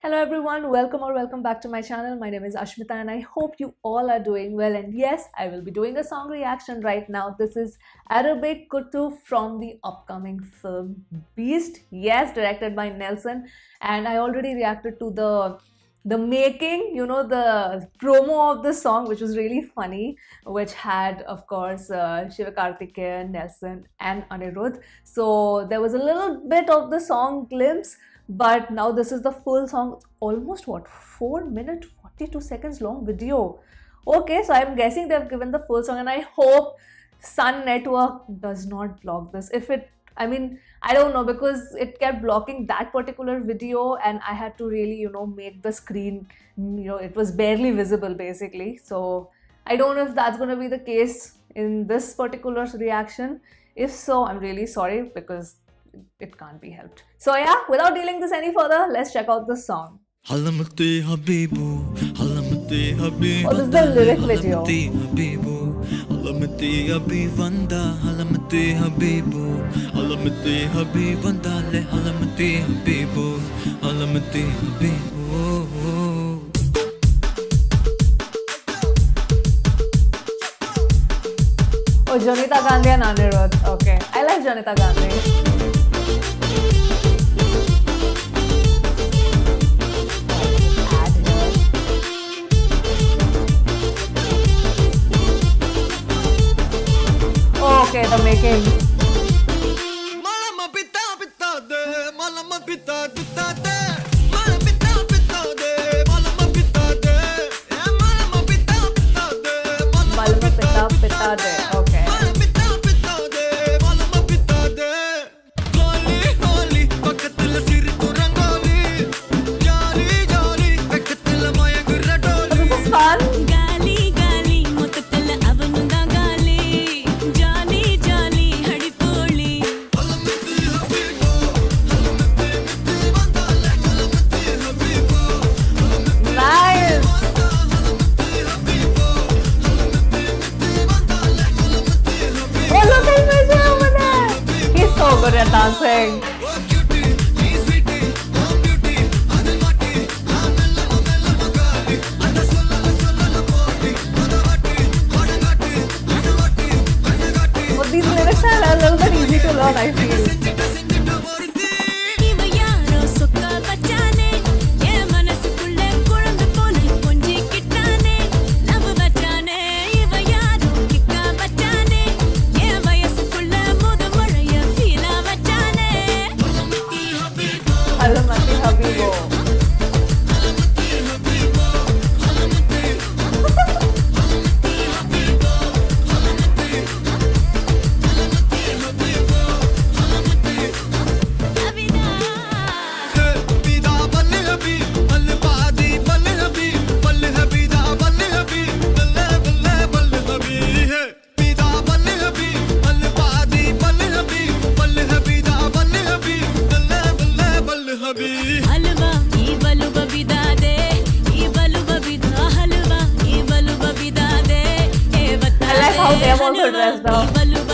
Hello everyone, welcome back to my channel. My name is Ashmita and I hope you all are doing well. And yes, I will be doing a song reaction right now. This is Arabic Kutu from the upcoming film Beast. Yes, directed by Nelson. And I already reacted to the making, the promo of the song, which was really funny, which had, of course, Sivakarthikeyan, Nelson and Anirudh. So there was a little bit of the song glimpse. But now this is the full song. It's almost what, 4 minutes 42 seconds long video. Okay, so I'm guessing they've given the full song and I hope Sun Network does not block this. I don't know, because it kept blocking that particular video and I had to really, make the screen, it was barely visible basically. So I don't know if that's going to be the case in this particular reaction. If so, I'm really sorry because it can't be helped. So yeah, without dealing this any further, let's check out the song. Oh, this is the lyric video. Oh, Jonita Gandhi and Anirudh. Okay, I like Jonita Gandhi. Okay, the making. Okay. This is fun. So good at dancing. But these lyrics are a little bit easy to learn, I feel. How they have also dressed up.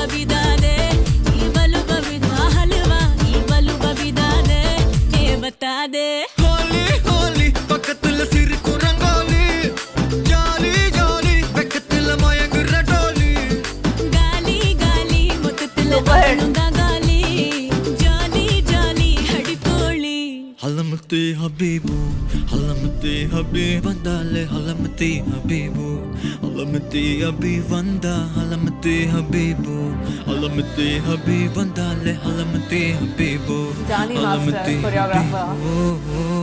Halamati Habibu, Halamati Habib Vandale, Halamati Habibu, Halamati Habib Vanda, Halamati Habibu, Halamati Habib Vandale, Halamati Habibu, Johnny Master, choreographer.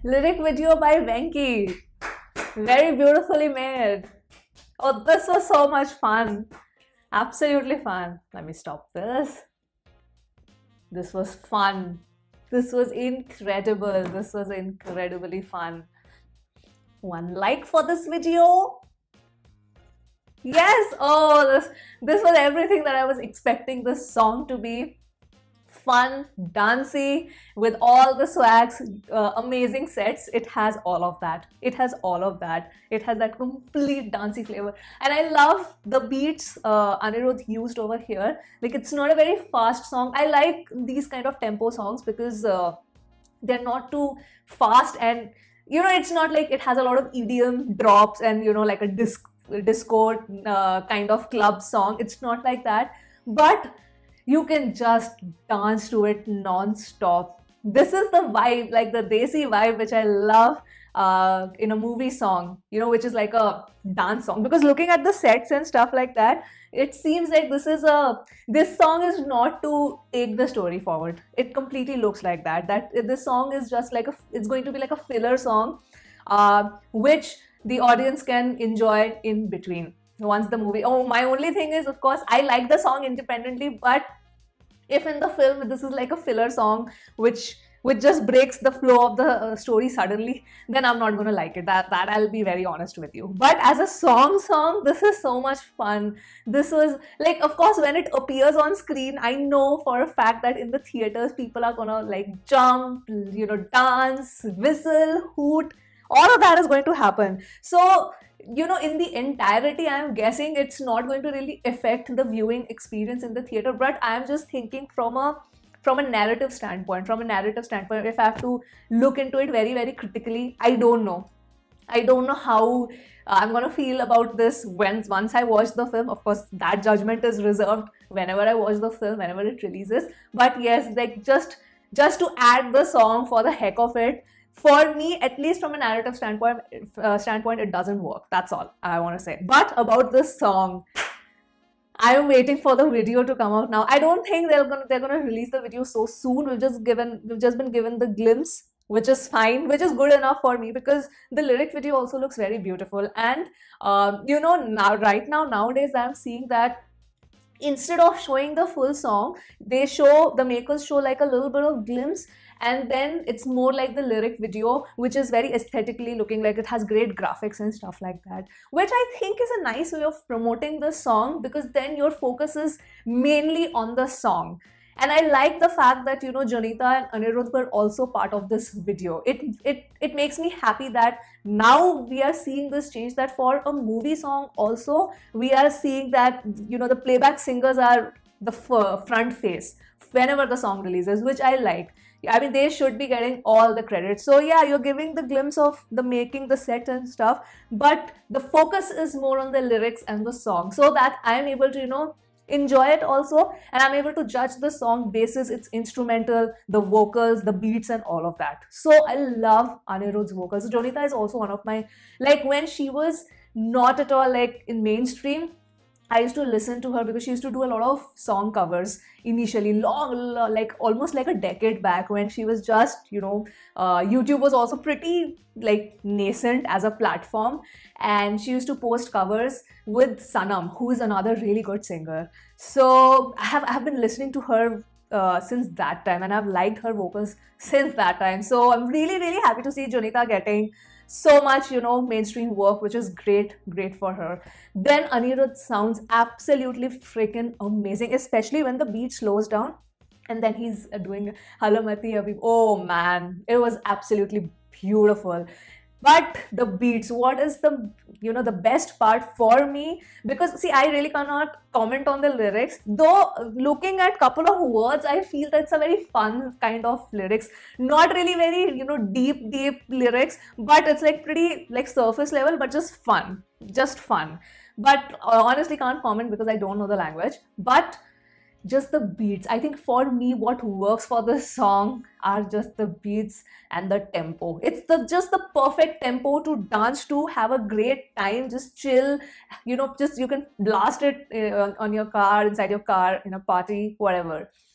Lyric video by Venki. Very beautifully made. Oh, this was so much fun. Absolutely fun. Let me stop this. This was fun. This was incredible. This was incredibly fun. One like for this video. Yes. Oh, this was everything that I was expecting this song to be. Fun, dancey, with all the swags, amazing sets. It has all of that. It has all of that. It has that complete dancey flavor. And I love the beats Anirudh used over here. Like, it's not a very fast song. I like these kind of tempo songs because they're not too fast, and it's not like it has a lot of EDM drops and like a disco kind of club song. It's not like that, but you can just dance to it non-stop. This is the vibe, like the desi vibe, which I love in a movie song, which is like a dance song. Because looking at the sets and stuff like that, it seems like this song is not to take the story forward. It completely looks like that this song is just like it's going to be like a filler song, which the audience can enjoy in between once the movie. Oh, my only thing is, of course, I like the song independently, but if in the film this is like a filler song which just breaks the flow of the story suddenly, then I'm not going to like it. That I'll be very honest with you. But as a song, this is so much fun. This was like, of course, when it appears on screen, I know for a fact that in the theaters people are gonna like jump, dance, whistle, hoot. All of that is going to happen. So in the entirety, I'm guessing it's not going to really affect the viewing experience in the theater. But I'm just thinking from a narrative standpoint. If I have to look into it very, very critically, I don't know how I'm gonna feel about this once I watch the film. Of course, that judgment is reserved whenever I watch the film, whenever it releases. But yes, like just to add the song for the heck of it, for me, at least from a narrative standpoint, it doesn't work. That's all I want to say. But about this song, I am waiting for the video to come out now. I don't think they're gonna release the video so soon. We've just been given the glimpse, which is fine, which is good enough for me, because the lyric video also looks very beautiful. And nowadays I'm seeing that instead of showing the full song, the makers show like a little bit of glimpse, and then it's more like the lyric video, which is very aesthetically looking, like it has great graphics and stuff like that, which I think is a nice way of promoting the song, because then your focus is mainly on the song. And I like the fact that Jonita and Anirudh were also part of this video. It makes me happy that now we are seeing this change, that for a movie song also we are seeing that the playback singers are the front face whenever the song releases, which I like. I mean, they should be getting all the credit. So yeah, you're giving the glimpse of the making, the set and stuff, but the focus is more on the lyrics and the song, so that I am able to enjoy it also, and I'm able to judge the song basis its instrumental, the vocals, the beats and all of that. So I love Anirudh's vocals. Jonita is also one of my, like, when she was not at all like in mainstream, I used to listen to her because she used to do a lot of song covers initially, like almost like a decade back, when she was just, YouTube was also pretty like nascent as a platform, and she used to post covers with Sanam, who is another really good singer. So I have been listening to her since that time, and I've liked her vocals since that time. So I'm really, really happy to see Jonita getting so much mainstream work, which is great for her. Then Anirudh sounds absolutely freaking amazing, especially when the beat slows down and then he's doing Halamati Habib. Oh man, it was absolutely beautiful. But the beats, what is the the best part for me? Because see, I really cannot comment on the lyrics, though looking at couple of words, I feel that's a very fun kind of lyrics. Not really very deep lyrics, but it's like pretty like surface level, but just fun. But honestly can't comment because I don't know the language. But just the beats, I think for me what works for this song are just the beats and the tempo. It's just the perfect tempo to dance to, have a great time, just chill, just you can blast it on your car, inside your car, in a party, whatever.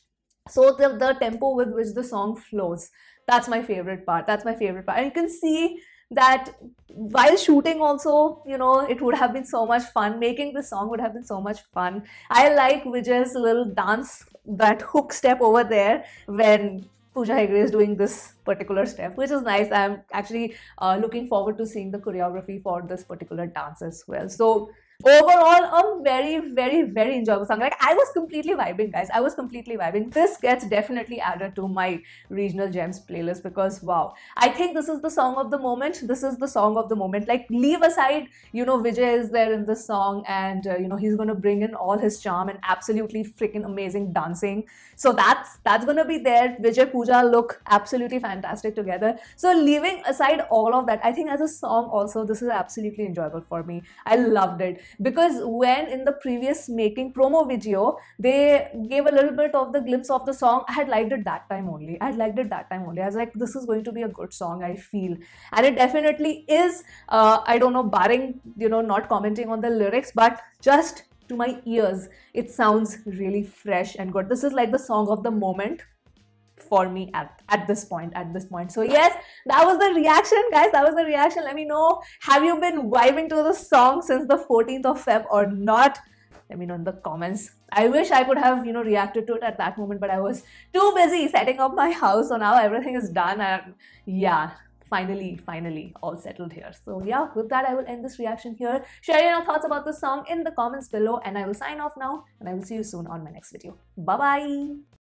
So the tempo with which the song flows, that's my favorite part. That's my favorite part. And you can see that while shooting also, you know, it would have been so much fun. Making this song would have been so much fun. I like Vijay's little dance, that hook step over there when Pooja Hegde is doing this particular step, which is nice. I'm actually looking forward to seeing the choreography for this particular dance as well. So overall, a very enjoyable song. Like, I was completely vibing, guys. I was completely vibing. This gets definitely added to my regional gems playlist because wow, I think this is the song of the moment. This is the song of the moment. Like, leave aside, you know, Vijay is there in this song, and you know, he's gonna bring in all his charm and absolutely freaking amazing dancing. So that's gonna be there. Vijay Pooja look absolutely fantastic together. So leaving aside all of that, I think as a song also, this is absolutely enjoyable for me. I loved it because when in the previous making promo video they gave a little bit of the glimpse of the song, I had liked it that time only. I was like, this is going to be a good song, I feel. And it definitely is. I don't know, barring, you know, not commenting on the lyrics, but just to my ears it sounds really fresh and good. This is like the song of the moment for me at this point. So yes, that was the reaction, guys. That was the reaction. Let me know, have you been vibing to the song since the 14th of Feb or not? Let me know in the comments. I wish I could have, you know, reacted to it at that moment, but I was too busy setting up my house. So now everything is done, and yeah, finally all settled here. So yeah, with that I will end this reaction here. Share your thoughts about this song in the comments below, and I will sign off now, and I will see you soon on my next video. Bye bye.